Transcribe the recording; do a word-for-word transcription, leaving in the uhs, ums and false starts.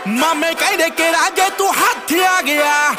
ਮਾਮੇ ਕਹਿੰਦੇ ਕਿ ਰਾਜੇ ਤੂੰ ਹੱਥ ਆ ਗਿਆ।